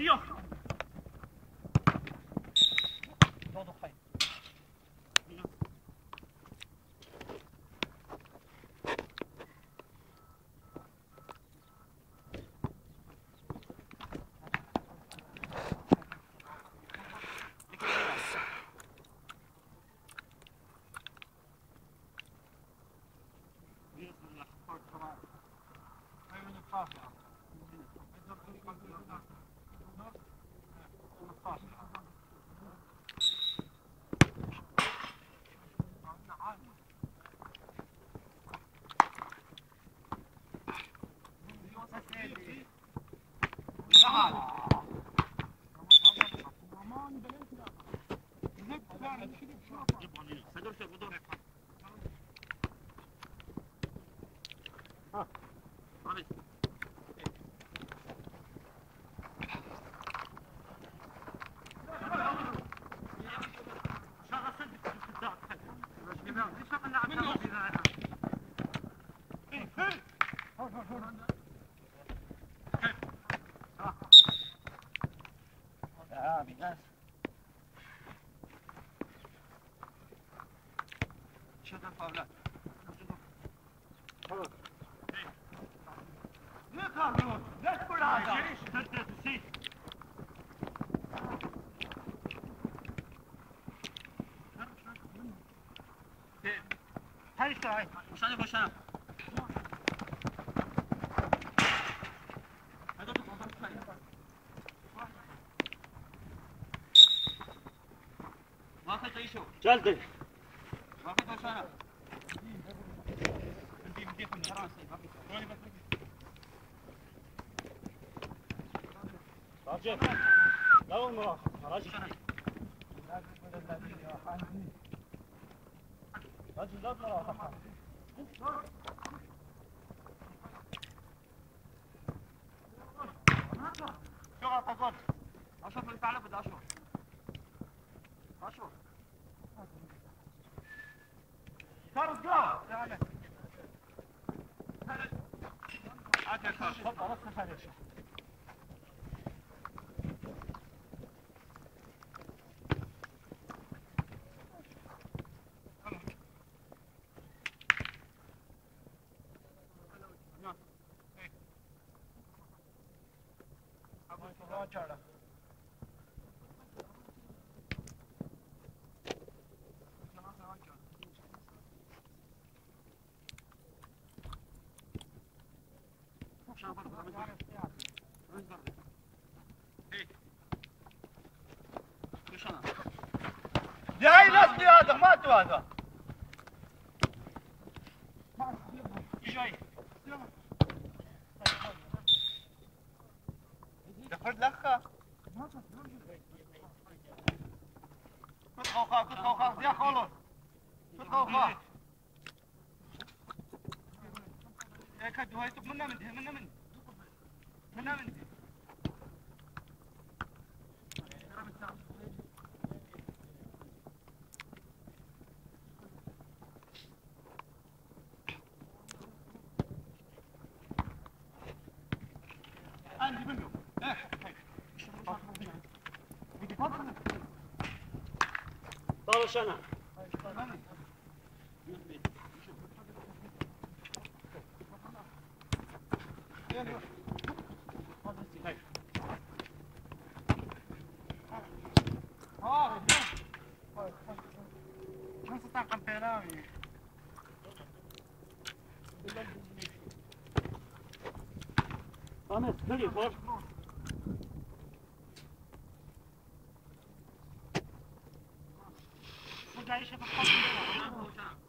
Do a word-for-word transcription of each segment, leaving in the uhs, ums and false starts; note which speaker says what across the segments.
Speaker 1: بیا دادو خیلی
Speaker 2: Boşana boşana. Vaqt ayşo.
Speaker 1: جلدی
Speaker 2: Vaqt boşana.
Speaker 1: راجع لا والله راجع راجع لا ترى
Speaker 2: شو غلطة أشوف اللي فعله بدي أشوف أشوف صار الجو تعال عاد يا كاش تفضل رص خليش چاڑا جاي نصني هذا ما تو هذا جاي دخل لخا كنت خوخا كنت خوخا يا خولون كنت خوخا يا كدو هاي طب منا من دي منا من منا من دي عندي منه
Speaker 1: طالش انا
Speaker 2: non si sta camperando
Speaker 1: Ahmet nereye var?
Speaker 2: burada işe bakalım.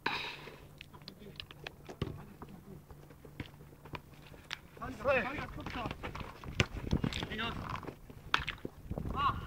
Speaker 2: Hadi. Hadi. Ah.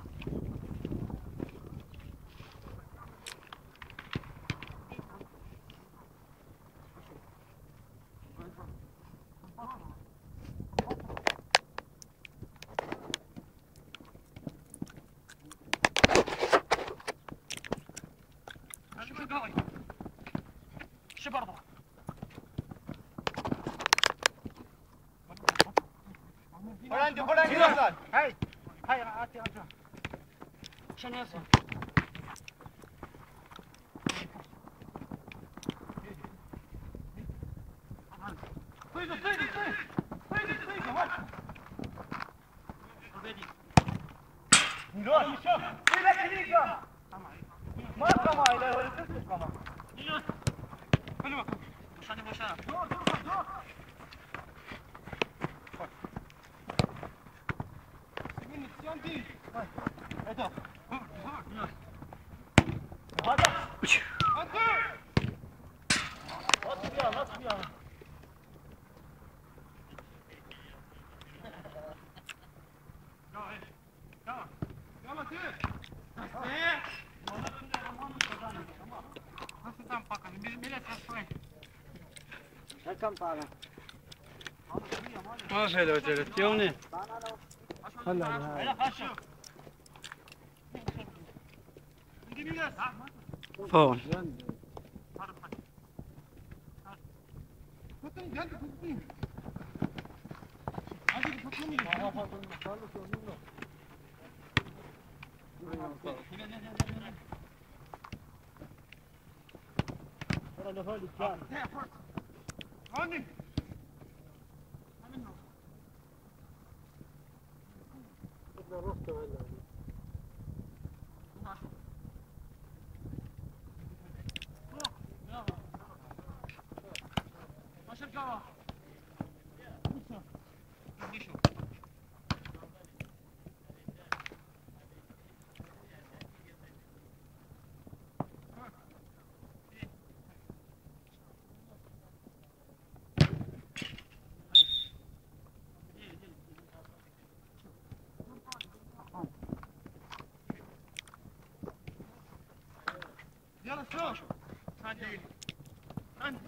Speaker 2: شو برضه
Speaker 3: عندي عندي هاي هاي
Speaker 1: هاي عاتي ارجع عشان يصل طيب طيب طيب طيب طيب هات عبيدي نروح نشوف إلى كنيسة ما قام إلى ولا تسمع قام نيوس حلوة مشان مشان دور دور دور سمين السيان دي هذا هذا أنت أطفيها لا أطفيها يلا كيف كم طالع؟
Speaker 2: ما في لو جلت يومني
Speaker 1: هلا هلا
Speaker 3: فون
Speaker 2: يلا شوف عندي عندي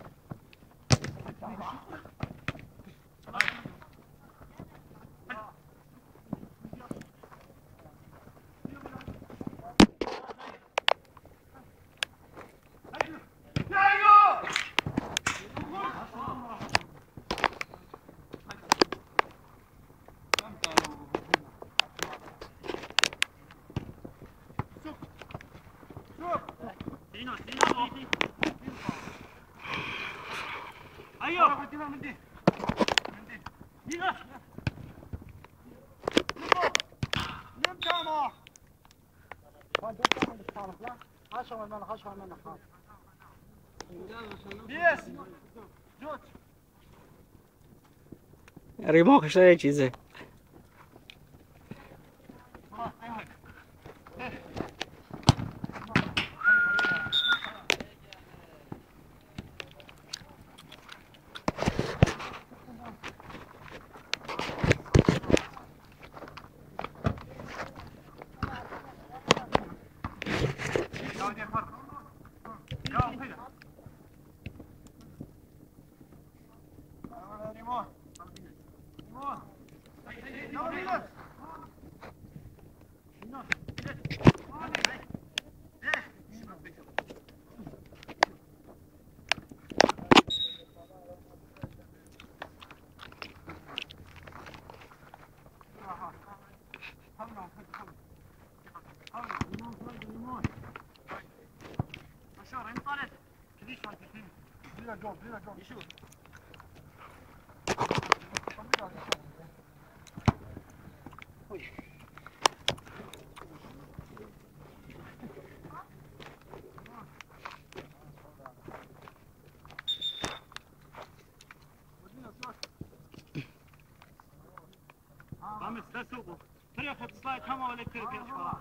Speaker 2: ايوه وديها من دي من دي ديها نم جامع
Speaker 1: ما جبت من الخالق لا عشرة من عشرة من الخالق
Speaker 2: يس جوج
Speaker 3: ريموك اشتري چیزه
Speaker 1: رامز لا تسوقه طريقة السلايد هم ولا الكرك يا شباب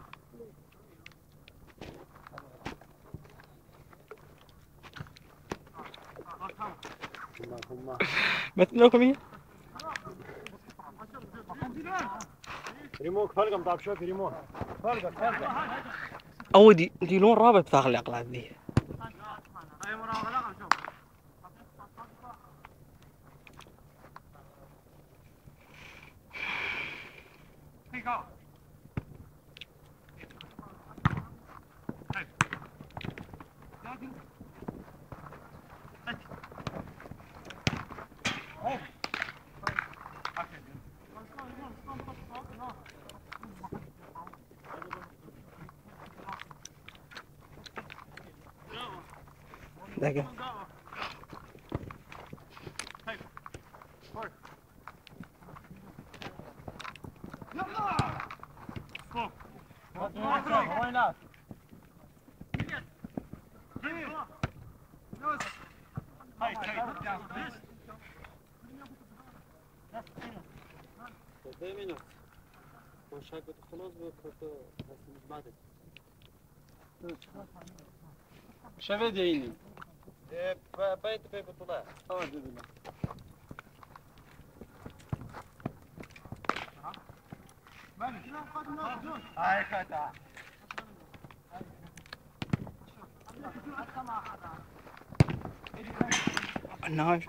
Speaker 3: مثلكم هي
Speaker 1: ريموك فلقم طاب شوف ريموك فلقم فلقم
Speaker 3: او دي دي لون رابط ثاق الاقلاد دي
Speaker 1: هاي مراغلة شوف
Speaker 2: دقيقة
Speaker 3: دقيقة.
Speaker 2: شبه ديني
Speaker 1: بيت في بطولة.
Speaker 2: أعوذ بالله.
Speaker 1: هاي كذا.
Speaker 3: النهاية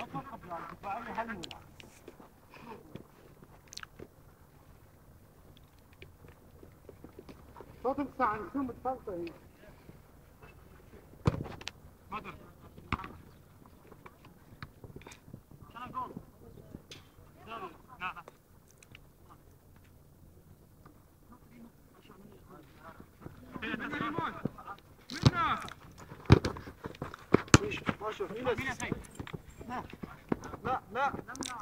Speaker 2: صوتك ساعة شو متفلطة
Speaker 1: بدر. أنا جول. لا لا.
Speaker 2: ما شوف
Speaker 1: لا
Speaker 2: لا لا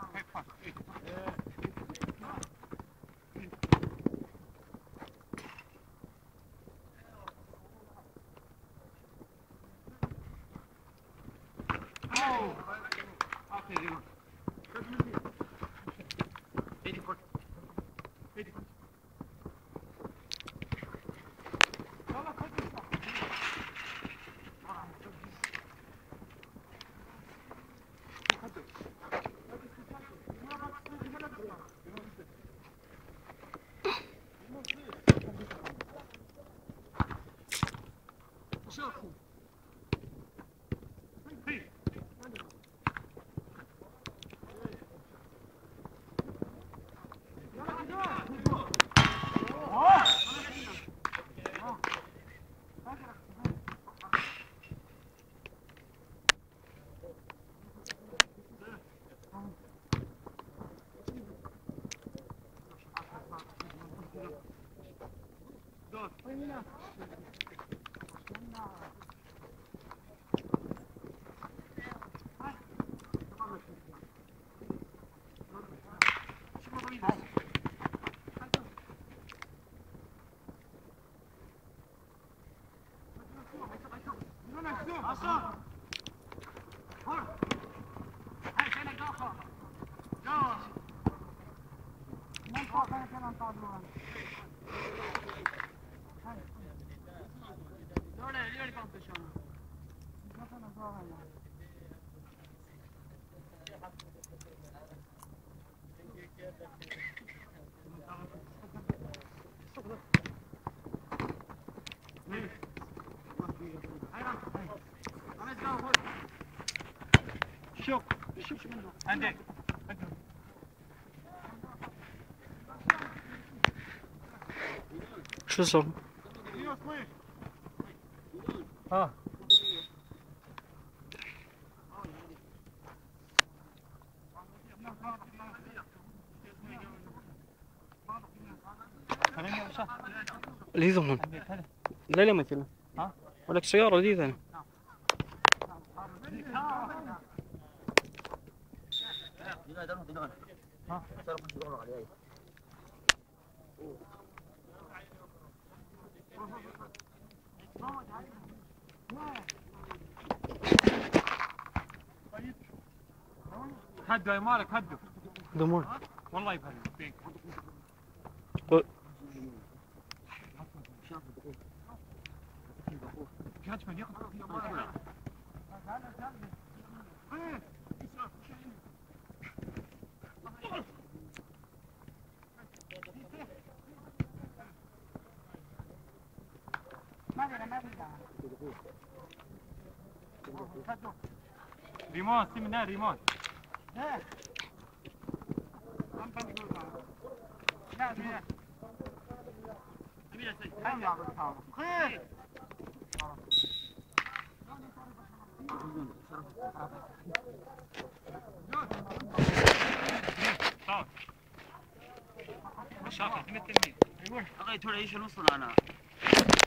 Speaker 1: شوف شوف منه عندك
Speaker 3: شو صار؟
Speaker 1: ها
Speaker 3: اللي يضمن لا لا مثلا
Speaker 1: ها
Speaker 3: ولك سيارة جديدة أنا.
Speaker 1: ها هدوا يا مالك هدوا
Speaker 3: ضمن
Speaker 1: والله يفهم فيك
Speaker 3: قل-
Speaker 1: جهاز من ياخذ ريموت سي من ريموت شاطر تمثل مين؟
Speaker 2: أغير ثوڑا إيش نوصل أنا